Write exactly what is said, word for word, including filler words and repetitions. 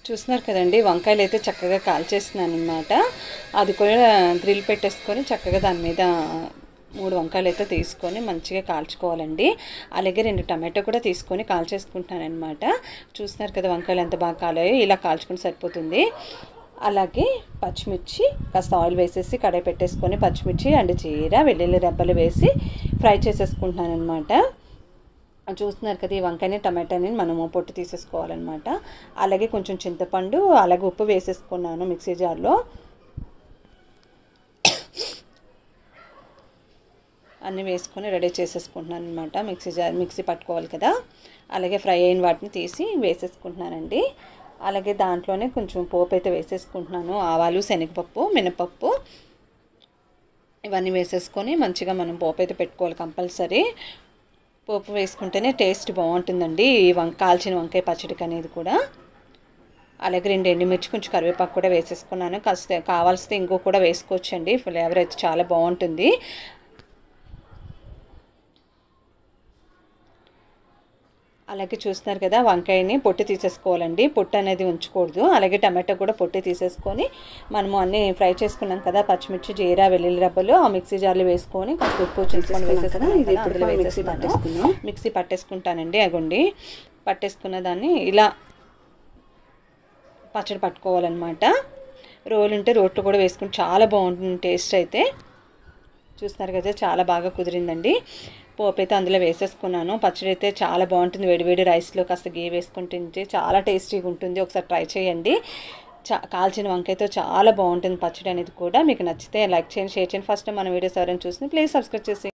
చూస్తున్నారు కదండి, వంకాయలు అయితే చక్కగా కాల్చేస్తున్నాను అనమాట. అది కూడా గ్రిల్ పెట్టేసుకొని చక్కగా దాని మీద మూడు వంకాయలు అయితే తీసుకొని మంచిగా కాల్చుకోవాలండి. అలాగే రెండు టమాటో కూడా తీసుకొని కాల్చేసుకుంటున్నాను అనమాట. చూస్తున్నారు కదా వంకాయలు ఎంత బాగా కాలాయో, ఇలా కాల్చుకుంటే సరిపోతుంది. అలాగే పచ్చిమిర్చి కాస్త ఆయిల్ వేసేసి కడాయి పెట్టేసుకొని పచ్చిమిర్చి అండ్ జీర వెల్లుల్లి రెబ్బలు వేసి ఫ్రై చేసేసుకుంటున్నాను అనమాట. చూస్తున్నారు కదా, ఈ వంకాయని టమాటాని మనము పొట్టు తీసేసుకోవాలన్నమాట. అలాగే కొంచెం చింతపండు అలాగే ఉప్పు వేసేసుకున్నాను మిక్సీ జార్లో. అన్నీ వేసుకొని రెడీ చేసేసుకుంటున్నాను అనమాట. మిక్సీ జార్ మిక్సీ పట్టుకోవాలి కదా. అలాగే ఫ్రై అయిన వాటిని తీసి వేసేసుకుంటున్నానండి. అలాగే దాంట్లోనే కొంచెం పోపు అయితే వేసేసుకుంటున్నాను. ఆవాలు, శనగపప్పు, మినపప్పు ఇవన్నీ వేసేసుకొని మంచిగా మనం పోపు అయితే పెట్టుకోవాలి కంపల్సరీ. పోపు వేసుకుంటేనే టేస్ట్ బాగుంటుందండి ఈ వం కాల్చిన వంకాయ పచ్చడికి అనేది కూడా. అలాగే రెండు ఎండుమిర్చి కొంచెం కరివేపాకు కూడా వేసేసుకున్నాను. కాస్త కావాల్సితే ఇంకో కూడా వేసుకోవచ్చండి, ఫ్లేవర్ అయితే చాలా బాగుంటుంది. అలాగే చూస్తున్నారు కదా, వంకాయని పొట్టు తీసేసుకోవాలండి, పొట్టు అనేది ఉంచకూడదు. అలాగే టమాటో కూడా పొట్టు తీసేసుకొని మనము అన్నీ ఫ్రై చేసుకున్నాం కదా, పచ్చిమిర్చి జీరా వెల్లుల్లి రబ్బలు ఆ మిక్సీ జార్లో వేసుకొని కాస్త ఉప్పు చింతపండు వేసేసుకుని ఇది ఇప్పుడు వేసేసి పట్టేసుకున్నాం. మిక్సీ పట్టేసుకుంటానండి. అగోండి పట్టేసుకున్న దాన్ని ఇలా పచ్చడి పట్టుకోవాలన్నమాట. రోలు ఉంటే రోట్లో కూడా వేసుకుని చాలా బాగుంటుంది టేస్ట్ అయితే. చూస్తున్నారు కదా, చాలా బాగా కుదిరిందండి. పోపు అయితే అందులో వేసేసుకున్నాను. పచ్చడి అయితే చాలా బాగుంటుంది, వేడివేడి రైస్లో కాస్త గీ వేసుకుని తింటే చాలా టేస్టీగా ఉంటుంది. ఒకసారి ట్రై చేయండి. చా కాల్చిన వంకాయతో చాలా బాగుంటుంది పచ్చడి అనేది కూడా. మీకు నచ్చితే లైక్ చేయండి, షేర్ చేయండి. ఫస్ట్ మన వీడియోస్ ఎవరైనా చూసి ప్లీజ్ సబ్స్క్రైబ్ చేసి